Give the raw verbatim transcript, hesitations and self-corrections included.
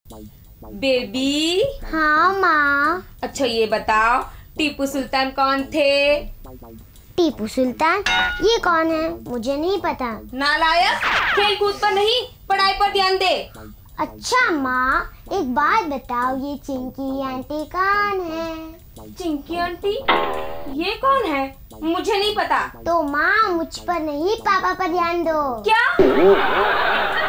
Baby. हाँ माँ। अच्छा ये बताओ, टीपू सुल्तान कौन थे? टीपू सुल्तान? ये कौन है? मुझे नहीं पता। नालायक, खेल कूद पर नहीं, पढ़ाई पर ध्यान दे। अच्छा माँ, एक बात बताओ, ये चिंकी आंटी कौन है? चिंकी आंटी? ये कौन है? मुझे नहीं पता। तो माँ मुझ पर नहीं, पापा पर ध्यान दो। क्या?